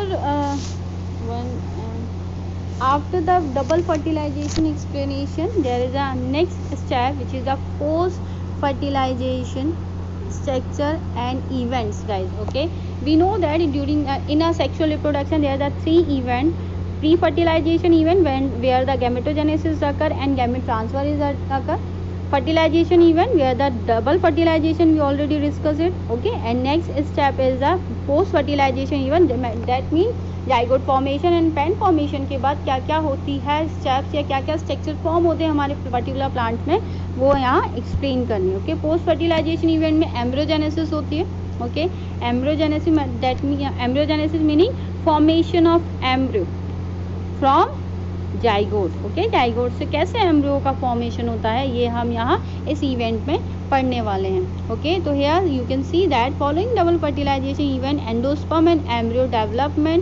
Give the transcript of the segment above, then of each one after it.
one after the double fertilization explanation, there is a next step which is the post fertilization structure and events, guys. Okay, we know that during in a sexual reproduction there are three events: pre-fertilization event, where the gametogenesis occur and gamete transfer is occur; fertilization event, where the double fertilization, we already discussed it. Okay, and next step is the post fertilization event, that means zygote formation and pen formation के बाद क्या क्या होती है steps या क्या क्या structure form होते हैं हमारे पर्टिकुलर प्लांट में, वो यहाँ एक्सप्लेन करनी है. ओके, पोस्ट फर्टिलाइजेशन इवेंट में एम्ब्रियोजेनेसिस होती है. Okay, embryogenesis, that mean embryogenesis meaning formation of embryo from zygote. Okay, zygote से कैसे एम्ब्रियो का फॉर्मेशन होता है, ये हम यहाँ इस इवेंट में पढ़ने वाले हैं. ओके, तो here you can see that following double fertilization event endosperm and embryo development,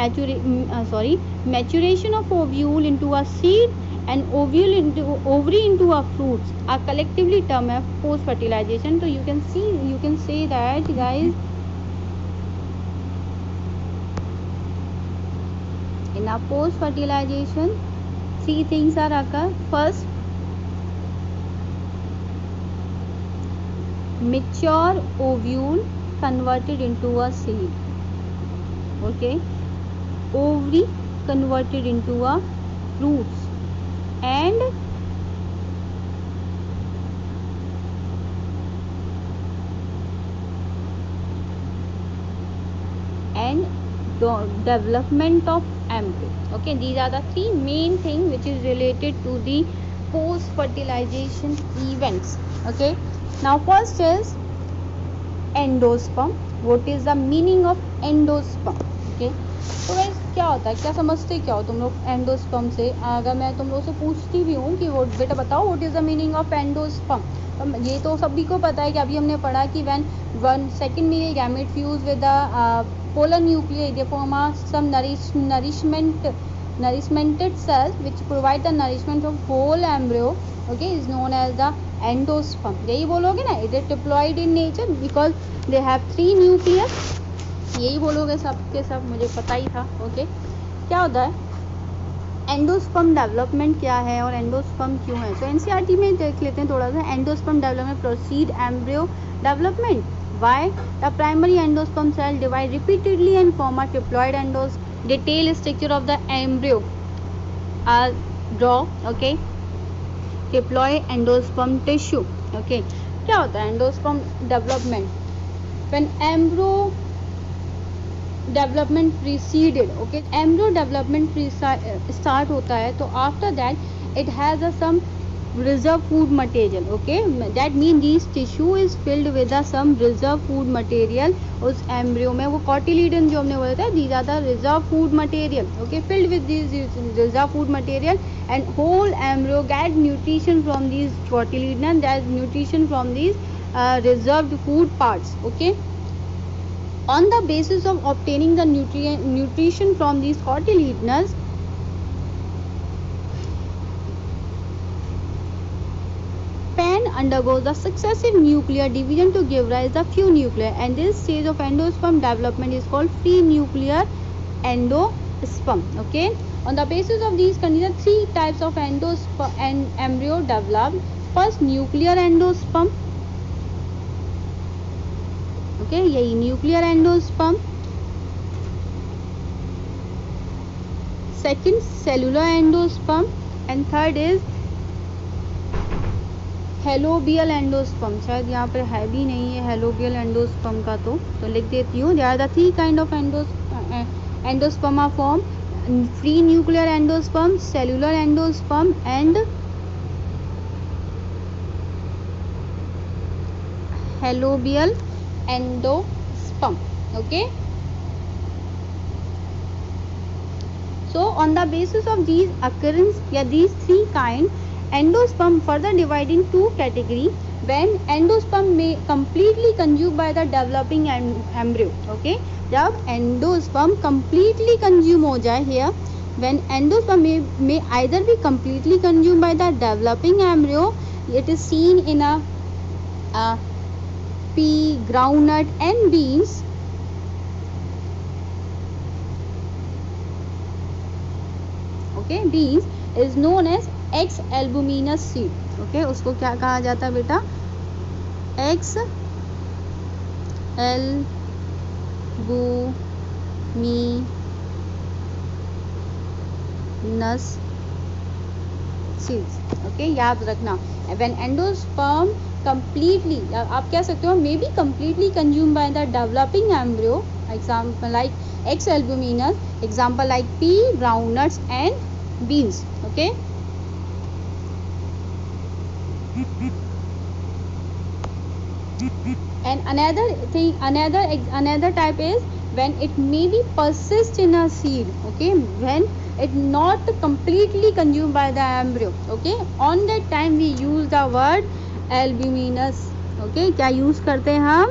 maturation of ovule into a seed and ovary into a fruits are collectively termed as post fertilization. So you can say that, guys, in a post fertilization three things are occur. First, mature ovule converted into a seed. Okay, ovary converted into a fruits, and development of embryo. Okay, these are the three main things which is related to the post fertilization events. Okay, now first is endosperm. What is the meaning of endosperm? Okay, तो guys क्या होता है, क्या समझते क्या हो तुम लोग एंडोस्पर्म से? अगर मैं तुम लोग से पूछती भी हूँ कि वो बेटा बताओ what is the meaning of endosperm, तो ये तो सभी को पता है कि अभी हमने पढ़ा कि when one second male gamete fuse with the polar nuclear they form some nourishmented cells which provide the nourishment of whole embryo. Okay, is known as the endosperm. यही बोलोगे ना, it is diploid in nature because they have three nucleus. यही बोलोगे सब के सब, मुझे पता ही था. ओके, क्या होता है एंडोस्पर्म डेवलपमेंट, क्या है और एंडोस्पर्म क्यों है? सो एनसीईआरटी में देख लेते हैं थोड़ा सा. Endosperm development proceed embryo development. Why? The primary endosperm cell divide repeatedly and form a triploid endosperm. Detail structure of the embryo are draw. Okay, triploid endosperm tissue. Okay, क्या होता है endosperm development? When embryo development preceded. Okay, embryo development start होता है तो after that it has a some reserve food material. Okay, that mean this tissue is filled with some reserve food material. उस embryo में वो cotyledon जो हमने बोला था, these are the reserve food material. Okay, filled with this reserve food material and whole embryo get nutrition from this cotyledon, that nutrition from this reserved food parts. Okay, on the basis of obtaining the nutrition from these cotyledons, pen undergoes the successive nuclear division to give rise to few nuclei, and this stage of endosperm development is called free nuclear endosperm. Okay, on the basis of these conditions three types of endosperm and embryo develop. First, nuclear endosperm. Okay, यही nuclear endosperm. Second, cellular endosperm, and third is helobial endosperm. शायद यहाँ पर है भी नहीं है helobial endosperm का, तो लिख देती हूँ. There are the three kind of endosperm are form: free nuclear endosperm, cellular endosperm and helobial endosperm. Okay, so on the basis of these occurrence, these three kind, endosperm further divided in two categories. When endosperm may completely consumed by the developing embryo. Okay, जब endosperm completely consume हो जाए, here when endosperm may either be completely consumed by the developing embryo, it is seen in a pea, groundnut and beans. Okay, beans is known as ex albuminous seed, okay, उसको क्या कहा जाता है बेटा, x albuminous seeds, okay, याद रखना। When endosperm completely, आप कह सकते हो may be completely consumed by the developing embryo, example like X albuminous, example like pea, groundnuts and beans, okay. And another type is when it may be persist in a seed, okay, when it not completely consumed by the embryo, okay, on that time we use the word albuminous, okay, क्या use करते हैं हम,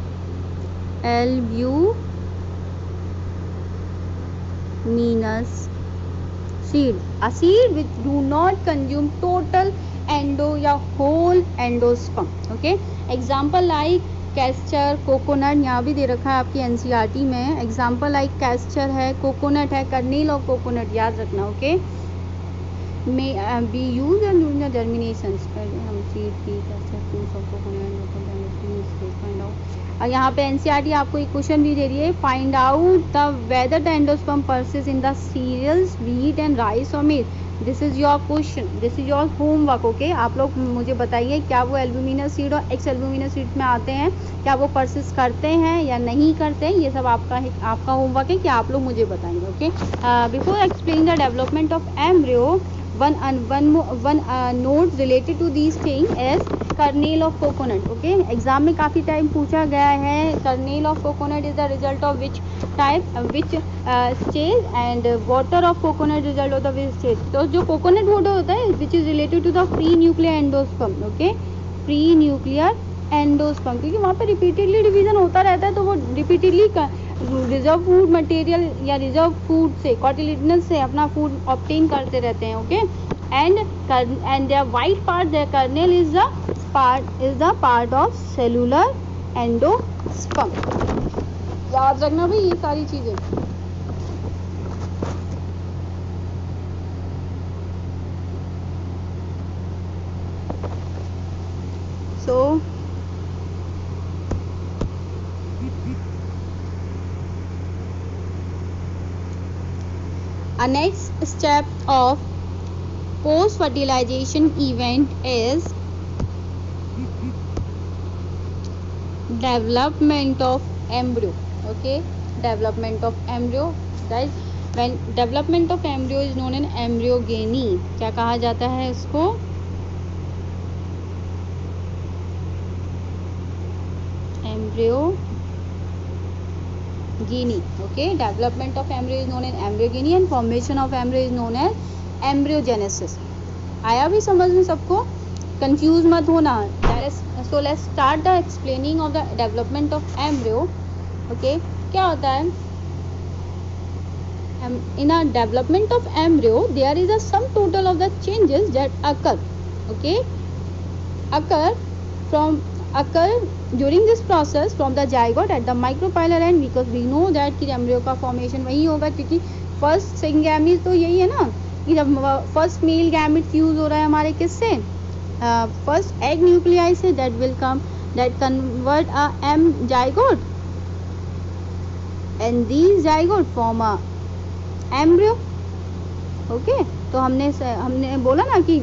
albuminous seed, a seed which do not consume total endo या whole endosperm, okay, example like castor, coconut, यहाँ भी दे रखा है आपकी एनसीईआरटी में, एग्जाम्पल लाइक कैस्टर है, कोकोनट है, कर्नेल ऑफ कोकोनट, याद रखना, okay, may be used and during the germination, हम सीड की castor fruits of coconut find out. और यहाँ पे एनसीईआरटी आपको एक क्वेश्चन भी दे रही है, find out the whether the endosperm persist in the cereals wheat and rice और maize, this is your question, this is your homework, okay. आप लोग मुझे बताइए क्या वो एल्बुमिनस सीड और एक्स एल्बुमिनस सीड में आते हैं, क्या वो परसिस्ट करते हैं या नहीं करते हैं, ये सब आपका होमवर्क है कि आप लोग मुझे बताएंगे, okay. Before explaining the development of embryo, one note related to these thing is kernel of coconut, okay, exam में काफ़ी टाइम पूछा गया है, kernel of coconut is the result of which type, which stage, and water of coconut result of the which stage, तो जो coconut water होता है which is related to the pre-nuclear endosperm, okay, pre-nuclear endosperm, क्योंकि वहाँ पे repeatedly division होता रहता है, तो वो रिपीटेडली रिजर्व फूड मटेरियल या रिजर्व फूड से, कॉटिलिडनस से अपना फूड ऑब्टेन करते रहते हैं, okay, and their white part, their kernel is the part of cellular endosperm, याद रखना भाई ये सारी चीजें। सो a next step of post fertilization event is development of embryo, okay, development of embryo, guys, when development of embryo is known as embryogeny, क्या कहा जाता है इसको, embryogeny, okay, development of embryo is known as embryogeny and formation of embryo is known as embryogenesis। आया भी समझ में सबको, कंफ्यूज मत होना। So let's start the explaining of the development of embryo, okay, क्या होता है, in a development of embryo there is a sum total of the changes that occur, okay, occur during this process from the zygote at the micropylar end, because we know that कि embryo का formation वही होगा, क्योंकि first सिंगैमीज तो यही है ना, कि जब फर्स्ट मेल गैमेट यूज हो रहा है हमारे किससे, फर्स्ट एग न्यूक्लियाई से, that will come that convert a m zygote and these zygote form a embryo, okay। तो हमने बोला ना कि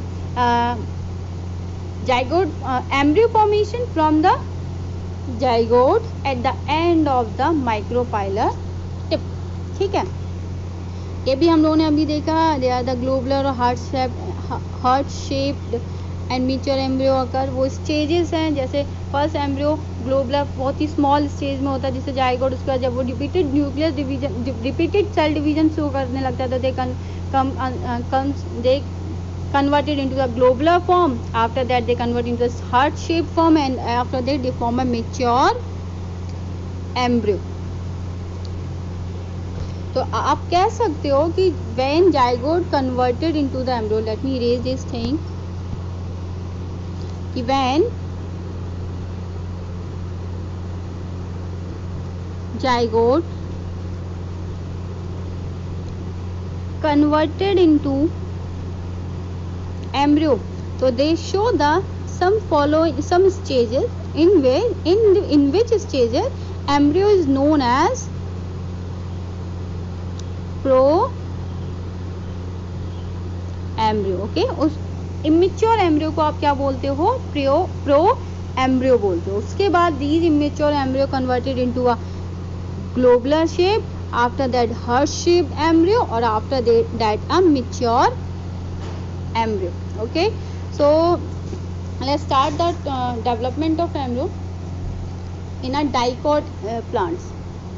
zygote embryo formation from the zygote at the end of the micropylar tip, ठीक है। ये भी हम लोगों ने अभी देखा, दे आर द ग्लोबुलर और heart shaped and mature embryo occur, वो स्टेजेस हैं, जैसे फर्स्ट एम्ब्रियो ग्लोबुलर बहुत ही स्मॉल स्टेज में होता है जिससे जाएगोट, उसके बाद जब वो repeated nucleus division, repeated cell division show करने लगता है, तो दे converted into the globular form, after that they convert into a heart shaped form, and after that they form a mature embryo। तो आप कह सकते हो कि when zygote converted into the embryo, let me erase this thing, कि when zygote converted into embryo. So they show the some stages in which stages embryo is known as pro embryo. Okay, उस immature embryo को आप क्या बोलते हो? Pro embryo बोलते हो. उसके बाद these immature embryo converted into a globular shape, after that heart shaped embryo, और after that a mature embryo. Okay, so let's start the development of embryo in a dicot plants.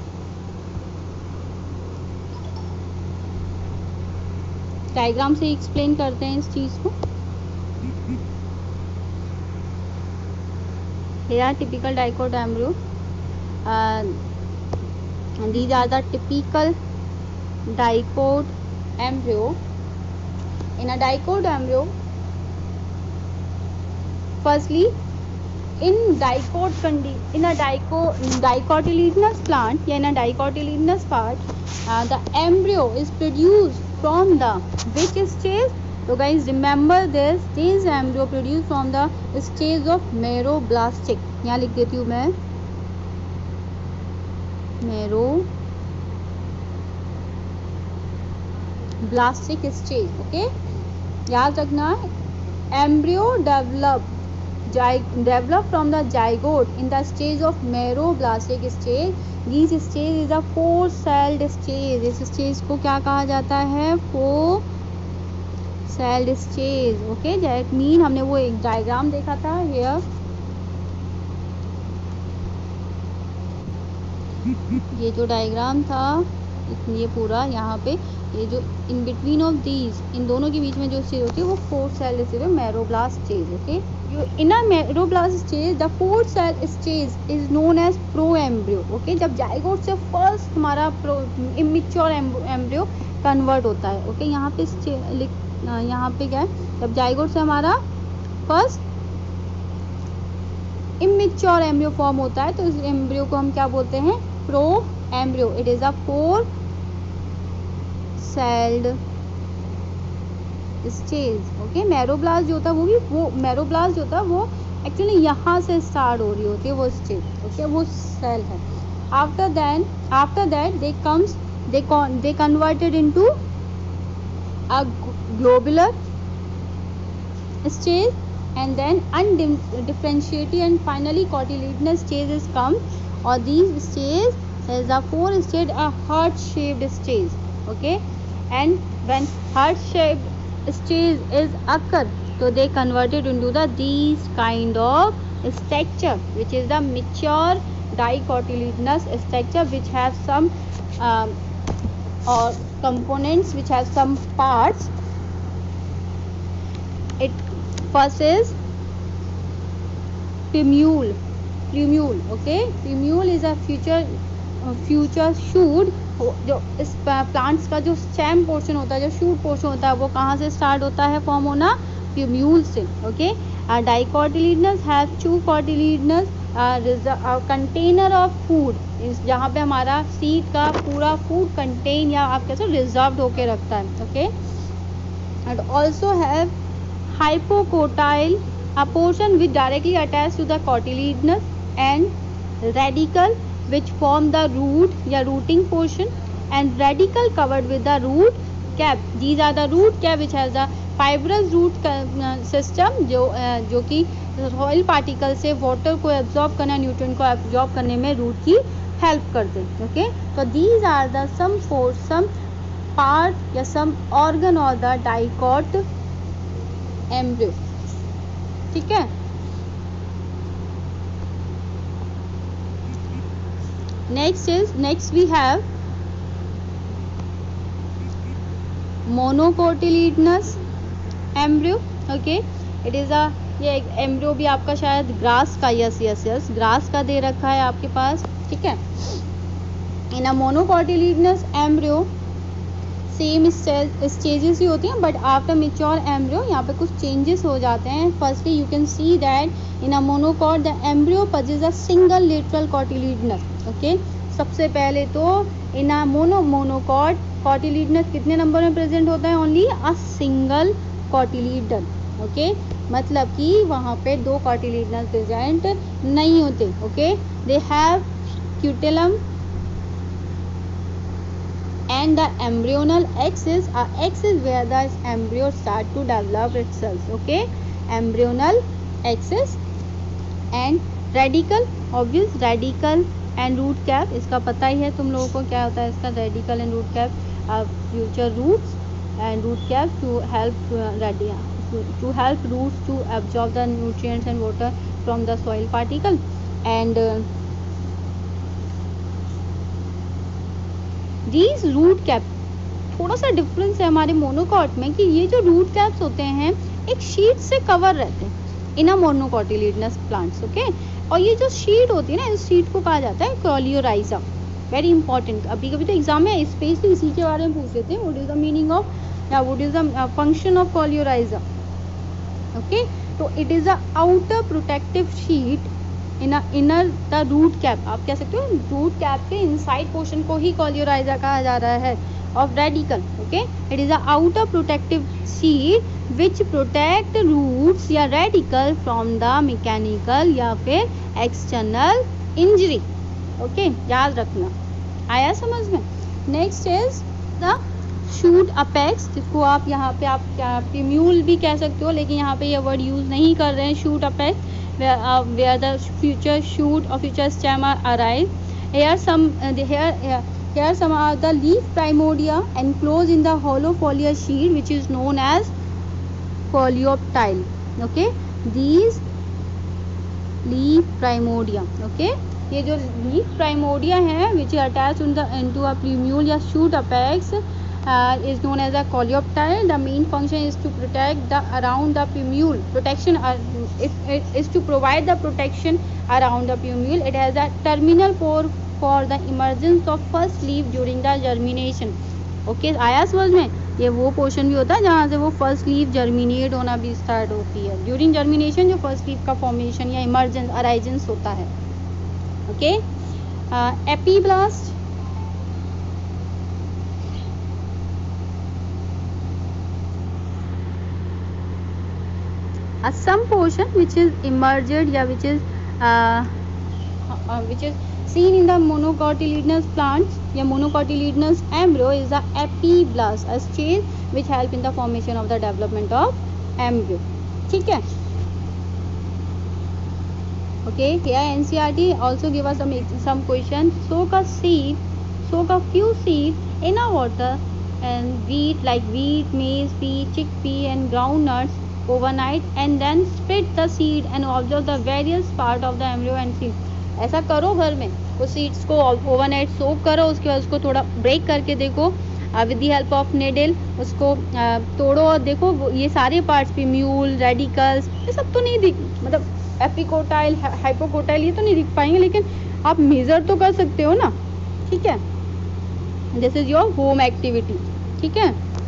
Diagram से explain करते हैं इस चीज को. Here are typical dicot embryo. And these are the typical dicot embryo. In a dicot embryo, firstly, in a dicotyledonous plant, in a dicotyledonous part, the embryo is produced from the which stage? So guys, remember this embryo produced from the stage of meroblastic. यहाँ लिख देती हूँ मैं meroblastic stage. Okay, याद रखना, embryo develop from the zygote in the stage of meroblastic stage. This stage is a 4-celled stage. इस stage को क्या कहा जाता है? 4-celled stage. Okay, that mean हमने वो एक डायग्राम देखा था here. ये जो डायग्राम था, ये पूरा यहाँ पे, ये जो इन बिटवीन ऑफ दीज, इन दोनों के बीच में जो स्टेज होती है वो 4-celled स्टेज है, meroblast stage. Okay, in a meroblast stage the 4-celled stage is known as pro embryo. Okay, जब जाइगोट से फर्स्ट हमारा इमेच्योर एम्ब्रियो कन्वर्ट होता है. ओके, यहाँ पे क्या है? जब जाइगोट से हमारा फर्स्ट इमेच्योर एम्ब्रियो फॉर्म होता है तो इस एम्ब्रियो को हम क्या बोलते हैं? Pro embryo. It is a 4-celled stage. Okay, meroblast जो होता है वो मेरोब्लास्ट जो होता है वो एक्चुअली यहाँ से स्टार्ट हो रही होती है वो स्टेज. ओके, वो सेल है. After that they converted into a globular stage, and then undifferentiated and finally cotyledonous stages come, or these stages is a 4-stage a heart shaped stage. Okay, and when heart shaped stage is occur, so they converted into these kind of structure, which is the mature dicotyledonous structure, which have some or components, which have some parts. It first is plumule. Okay, plumule is a future shoot. जो इस plants का जो stem portion होता है, जो shoot portion होता है, वो कहाँ से स्टार्ट होता है फॉर्म होना? प्लूम्यूल से. Okay, dicotyledons have 2 cotyledons container of food, जहाँ पे हमारा सीड का पूरा फूड कंटेन या आप कैसे रिजर्व्ड होके रखता है. Okay, and also have hypocotyl, a portion which directly attached to the cotyledonous, and radicle which form the root या rooting portion, and radicle covered with the root cap. These are the root cap which has the fibrous root system जो कि soil particle से water को absorb करना, nutrient को absorb करने में root की help करते हैं. Okay, so these are the some part या some organ of the dicot embryo. ठीक है, next we have monocotyledonous embryo. Okay, it is a, ये एम्ब्रियो भी आपका शायद ग्रास का, यस ग्रास का दे रखा है आपके पास. ठीक है, in a monocotyledonous embryo same stages ही होती हैं, बट आफ्टर मेच्योर एम्ब्रियो यहाँ पे कुछ चेंजेस हो जाते हैं. Firstly you can see that in a monocot the embryo possesses a single lateral cotyledonous. Okay, सबसे पहले तो इन अ मोनोकॉट कॉटिलीडनस कितने नंबर में प्रेजेंट होता है? Only a single cotyledon. Okay, मतलब कि वहाँ पे 2 कॉटिलीडनस प्रेजेंट नहीं होते। Okay, they have scutellum and the embryonal axis where the embryo start to develop itself. Okay, embryonal axis and radical, obvious radical and root cap, इसका पता ही है तुम लोगों को क्या होता है इसका radical and root cap, future roots and root cap to help roots to absorb the nutrients and water from the soil particle and these root cap, थोड़ा सा डिफरेंस है हमारे मोनोकॉट में कि ये जो रूट कैप्स होते हैं एक शीट से कवर रहते हैं इन अ मोनोकॉटिलीडनस प्लांट्स। ओके, और ये जो शीट होती है ना, इस शीट को कहा जाता है कोलियोराइजा। वेरी इंपॉर्टेंट, अभी कभी तो एग्जाम में स्पेशली इसी के बारे में पूछ लेते हैं, what is the meaning of या what is the function of coleorhiza. Okay, तो it is a outer protective sheath inner the root cap, आप कह सकते हो रूट कैप के इनसाइड पोर्शन को ही कोलियोराइजा कहा जा रहा है of radicle. Okay, it is a outer protective sheath which protect roots या रेडिकल फ्रॉम द मैकेनिकल या फिर एक्सटर्नल इंजरी। ओके, याद रखना, आया समझ में। Next is the shoot apex, जिसको आप यहाँ पे आप प्यूम्यूल भी कह सकते हो, लेकिन यहाँ पे ये वर्ड यूज नहीं कर रहे हैं। Shoot apex where the future shoot or future stem arise. Here some are the leaf primordia enclosed in the hollow foliar sheet which is known as coleoptile. Okay, these leaf primordia, okay, ये जो leaf primordia है which is attached into a plumule या shoot apex is known as a coleoptile. The main function is to protect the around the plumule. Protection is to provide the protection around the plumule. It has a terminal pore for the emergence of first leaf during the germination. Okay, आया समझ में? ये वो portion भी होता है जहाँ से वो फर्स्ट लीफ जर्मिनेट होना भी स्टार्ट होती है। ड्यूरिंग जर्मिनेशन जो फर्स्ट लीफ का फॉर्मेशन या इमर्जेंस अराइजेंस होता है। Okay, epiblast, some portion which is emerged या which is seen in the monocotyledonous plants या monocotyledonous embryo is the epiblast, a stage which help in the formation of the development of embryo. ठीक है, okay, here NCERT also give us some question. Soak a few seeds in a water and wheat like wheat, maize, pea, chickpea and groundnuts overnight and then split the seed and observe the various part of the embryo and seed. ऐसा करो घर में, उस seeds को overnight soak करो, उसके बाद उसको थोड़ा ब्रेक करके देखो with the help of needle, उसको तोड़ो और देखो ये सारे पार्ट्स प्यूम्यूल, रेडिकल्स, ये सब तो नहीं दिख, मतलब एपिकोटाइल, हाइपोकोटाइल ये तो नहीं दिख पाएंगे, लेकिन आप मेजर तो कर सकते हो ना। ठीक है, this is your home activity. ठीक है।